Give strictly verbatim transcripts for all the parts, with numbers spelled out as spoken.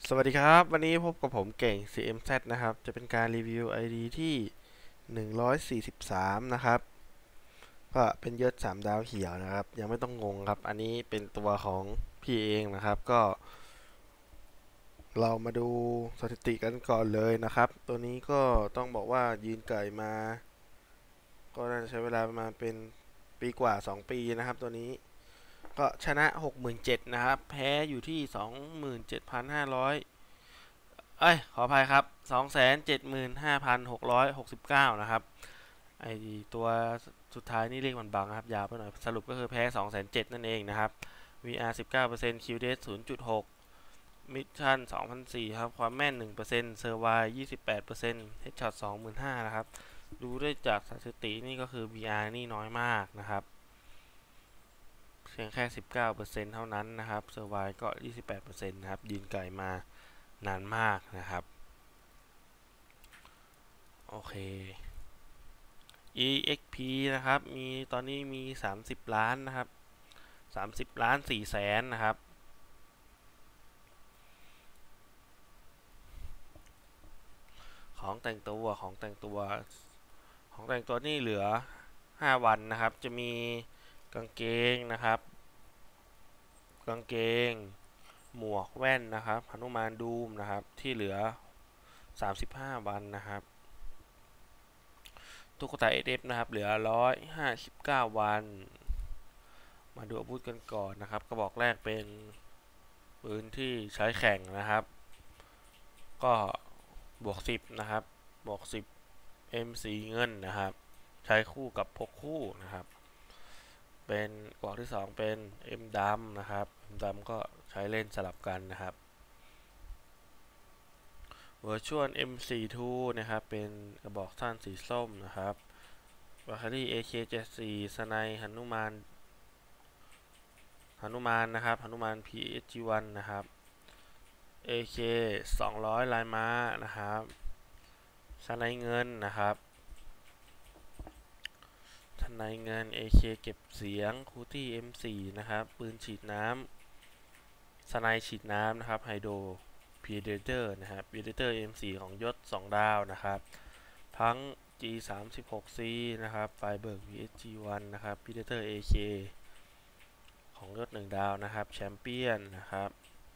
สวัสดีครับวันนี้พบกับผมเก่ง ซี เอ็ม แซด นะครับจะเป็นการรีวิว ไอ ดี ที่หนึ่งร้อยสี่สิบสามนะครับก็เป็นยศสามดาวเขียวนะครับยังไม่ต้องงงครับอันนี้เป็นตัวของพี่เองนะครับก็เรามาดูสถิติกันก่อนเลยนะครับตัวนี้ก็ต้องบอกว่ายืนไก่มาก็น่าจะใช้เวลาประมาณเป็นปีกว่าสองปีนะครับตัวนี้ก็ชนะ หกหมื่นเจ็ดพัน นะครับแพ้อยู่ที่ สองหมื่นเจ็ดพันห้าร้อย เอ้ยขออภัยครับ สองแสนเจ็ดหมื่นห้าพันหกร้อยหกสิบเก้านะครับไอตัวสุดท้ายนี่เลขมันบังครับยาวไปหน่อยสรุปก็คือแพ้ สองแสนเจ็ดพัน นั่นเองนะครับ วี อาร์ สิบเก้าเปอร์เซ็นต์ คิว ดี เอส ศูนย์จุดหก มิชชั่น สองพันสี่ร้อย ครับความแม่น หนึ่งเปอร์เซ็นต์ เซอร์ไว ยี่สิบแปดเปอร์เซ็นต์ เฮดช็อต สองหมื่นห้าพัน นะครับดูได้จากสถิตินี่ก็คือ วี อาร์ นี่น้อยมากนะครับเพียงแค่ สิบเก้าเปอร์เซ็นต์ เท่านั้นนะครับเซอร์ไวก็ ยี่สิบแปดเปอร์เซ็นต์ นะครับยืนไกลมานานมากนะครับโอเค อี เอ็กซ์ พี นะครับมีตอนนี้มีสามสิบล้านนะครับสามสิบล้านสี่แสนนะครับของแต่งตัวของแต่งตัวของแต่งตัวนี่เหลือห้าวันนะครับจะมีกางเกงนะครับกางเกงหมวกแว่นนะครับหนุมานดูมนะครับที่เหลือสามสิบห้าวันนะครับตุ๊กตา เอส เอฟ นะครับเหลือหนึ่งร้อยห้าสิบเก้าวันมาดูอาวุธกันก่อนนะครับกระบอกแรกเป็นปืนที่ใช้แข่งนะครับก็บวกสิบนะครับบวกสิบ เอ็ม สีเงินนะครับใช้คู่กับพกคู่นะครับเป็นกระบอกที่สองเป็น M ดำนะครับ M ดำก็ใช้เล่นสลับกันนะครับ Virtual เอ็ม สี่สิบสอง นะครับเป็นกระบอกสั้นสีส้มนะครับบาคารี่ เอ เค เจ็ดสิบสี่ สไนหนุมานหนุมานนะครับหนุมาน พี เอส จี วัน นะครับ เอ เค สองร้อยลายม้านะครับสไนเงินนะครับสไนเงิน เอ เค เก็บเสียงคูตี้ เอ็ม โฟร์ นะครับปืนฉีดน้ำสไนฉีดน้ำนะครับไฮโดรพีเดเตอร์นะครับพีเดเตอร์ เอ็ม โฟร์ ของยศสองดาวนะครับทั้ง จี สามสิบหก ซี นะครับไฟเบิร์ก พี เอส จี วัน นะครับพีเดเตอร์ เอ เค ของยศหนึ่งดาวนะครับแชมเปี้ยนนะครับ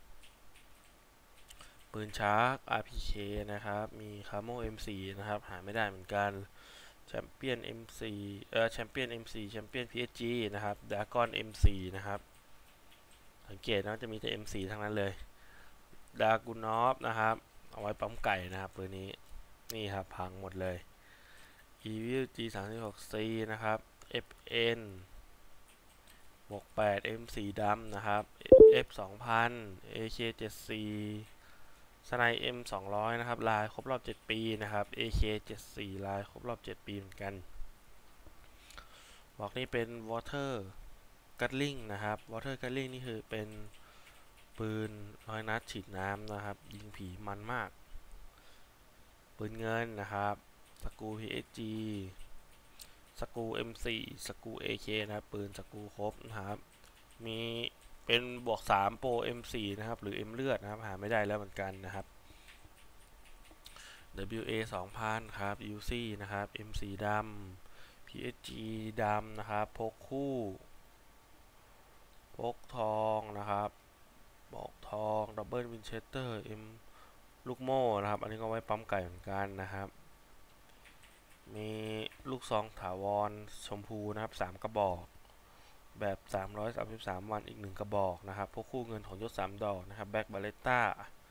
ปืนชาร์ก อาร์ พี เค นะครับมีคาโม เอ็ม โฟร์ นะครับหาไม่ได้เหมือนกันแชมเปี้ยน เอ็ม โฟร์ เอ่อแชมเปี้ยน เอ็ม โฟร์ แชมเปี้ยน พี เอส จี นะครับดากอน เอ็ม โฟร์ นะครับสังเกตนะจะมีแต่ เอ็ม โฟร์ ทั้งนั้นเลยดากูนอฟนะครับเอาไว้ปั๊มไก่นะครับปืนนี้นี่ครับพังหมดเลย Evil จี สามสิบหก ซี นะครับ เอฟ เอ็น บวกแปด เอ็ม สีดำนะครับ เอฟ สองพัน เอ เค เจ็ดสิบสี่สไน เอ็ม สองร้อยนะครับลายครบรอบเจ็ดปีนะครับ เอ เค เจ็ดสิบสี่ลายครบรอบเจ็ดปีเหมือนกันบอกนี่เป็น Water Gatling นะครับ Water Gatling นี่คือเป็นปืนร้อยนัดฉีดน้ำนะครับยิงผีมันมากปืนเงินนะครับสกู พี เอส จี สกู เอ็ม โฟร์ สกู เอ เค นะครับปืนสกูครบนะครับมีเป็นบวกสามโปร เอ็ม โฟร์ นะครับหรือ M เลือดนะครับหาไม่ได้แล้วเหมือนกันนะครับ ดับเบิลยู เอ สองพัน ครับ ยู ซี นะครับ เอ็ม สีดำ พี เอส จี ดำนะครับพกคู่พกทองนะครับบอกทองดับเบิลวินเชสเตอร์ M ลูกโม่นะครับอันนี้ก็ไว้ปั๊มไก่เหมือนกันนะครับมีลูกซองถาวรชมพูนะครับสามกระบอกแบบสามร้อยสามสิบสามวันอีกหนึ่งกระบอกนะครับพวกคู่เงินของยศสามดอกนะครับแบ็กบาเลต้า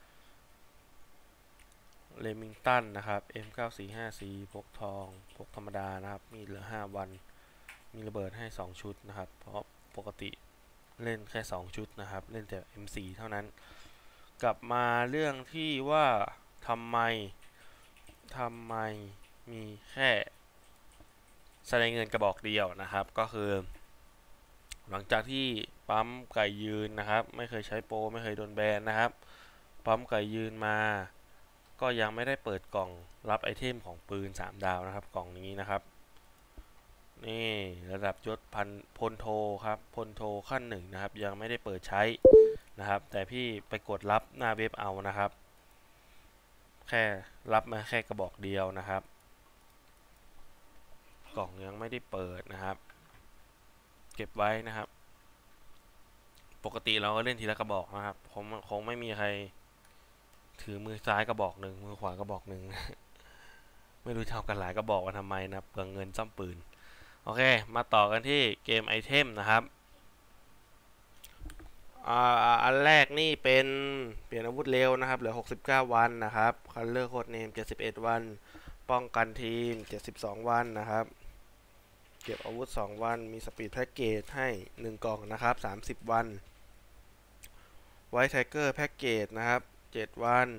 เลมิงตันนะครับ เอ็ม เก้าสี่ห้า ซี พกทองพกธรรมดานะครับมีเหลือห้าวันมีระเบิดให้สองชุดนะครับเพราะปกติเล่นแค่สองชุดนะครับเล่นแต่ เอ็ม โฟร์ เท่านั้นกลับมาเรื่องที่ว่าทำไมทำไมมีแค่แสดงเงินกระบอกเดียวนะครับก็คือหลังจากที่ปั๊มไก่ยืนนะครับไม่เคยใช้โปรไม่เคยโดนแบนนะครับปั๊มไก่ยืนมาก็ยังไม่ได้เปิดกล่องรับไอเทมของปืนสามดาวนะครับกล่องนี้นะครับนี่ระดับยศพันพลโทครับพลโทขั้นหนึ่งนะครับยังไม่ได้เปิดใช้นะครับแต่พี่ไปกดรับหน้าเว็บเอานะครับแค่รับมาแค่กระบอกเดียวนะครับกล่องยังไม่ได้เปิดนะครับเก็บไว้นะครับปกติเราก็เล่นทีละกระบอกนะครับคงคงไม่มีใครถือมือซ้ายกระบอกหนึ่งมือขวากระบอกหนึ่ง ไม่รู้จะเอากันหลายกระบอกมาทำไมนะเปลืองเงินซ่อมปืนโอเคมาต่อกันที่เกมไอเทมนะครับอ่าอันแรกนี่เป็นเปลี่ยนอาวุธเร็วนะครับเหลือหกสิบเก้าวันนะครับคัลเลอร์โค้ดเนมเจ็ดสิบเอ็ดวันป้องกันทีมเจ็ดสิบสองวันนะครับเก็บอาวุธสองวันมีสปีดแพ็กเกจให้หนึ่งกล่องนะครับสามสิบวันไวท์ไทเกอร์แพ็กเกจนะครับเจ็ดวัน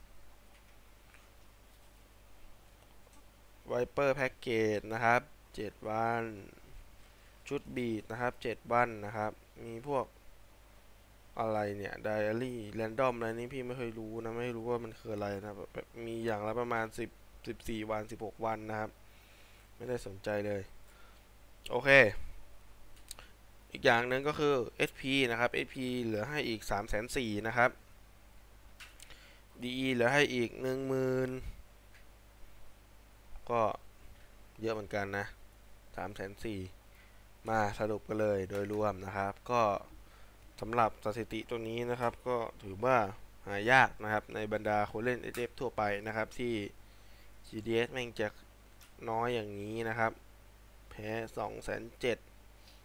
ไวเปอร์แพ็กเกจนะครับเจ็ดวันชุดบีดนะครับเจ็ดวันนะครับมีพวกอะไรเนี่ยไดอารี่แรนดอมอะไรนี้พี่ไม่เคยรู้นะไม่รู้ว่ามันคืออะไรนะแบบมีอย่างละประมาณสิบ สิบสี่วันสิบหกวันนะครับไม่ได้สนใจเลยโอเคอีกอย่างหนึ่งก็คือ เอส พี นะครับ เอส พี เหลือให้อีก สามแสนสี่หมื่น นะครับ ดี อี เหลือให้อีก หนึ่งหมื่น ก็เยอะเหมือนกันนะ สามแสนสี่หมื่น มาสรุปกันเลยโดยรวมนะครับก็สำหรับสถิติตัวนี้นะครับก็ถือว่าหายากนะครับในบรรดาคนเล่น เอส เอฟ ทั่วไปนะครับที่ จี ดี เอส แม่งจะน้อยอย่างนี้นะครับแพ้ สองแสนเจ็ดหมื่น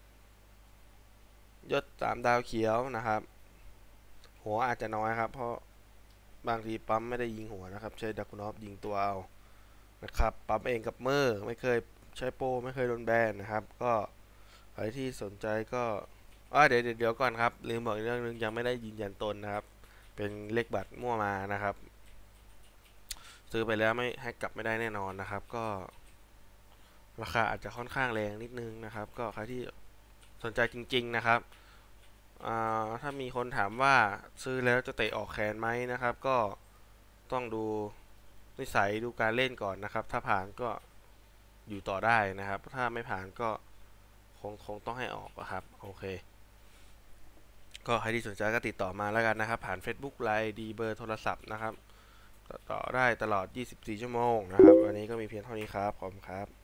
ยศสามดาวเขียวนะครับหัวอาจจะน้อยครับเพราะบางทีปั๊มไม่ได้ยิงหัวนะครับใช้ดักนอฟยิงตัวเอานะครับปั๊มเองกับมือไม่เคยใช้โปรไม่เคยโดนแบนนะครับก็ใครที่สนใจก็เดี๋ยวเดี๋ยวก่อนครับลืมบอกอีกเรื่องนึงยังไม่ได้ยืนยันตนนะครับเป็นเลขบัตรมั่วมานะครับซื้อไปแล้วไม่ให้กลับไม่ได้แน่นอนนะครับก็ราคาอาจจะค่อนข้างแรงนิดนึงนะครับก็ใครที่สนใจจริงๆนะครับถ้ามีคนถามว่าซื้อแล้วจะเตะออกแขนไหมนะครับก็ต้องดูนิสัยดูการเล่นก่อนนะครับถ้าผ่านก็อยู่ต่อได้นะครับถ้าไม่ผ่านก็คงคงต้องให้ออกนะครับโอเคก็ใครที่สนใจก็ติดต่อมาแล้วกันนะครับผ่าน Facebook ไลน์ ดีเบอร์โทรศัพท์นะครับต่อได้ตลอดยี่สิบสี่ชั่วโมงนะครับวันนี้ก็มีเพียงเท่านี้ครับขอบคุณครับ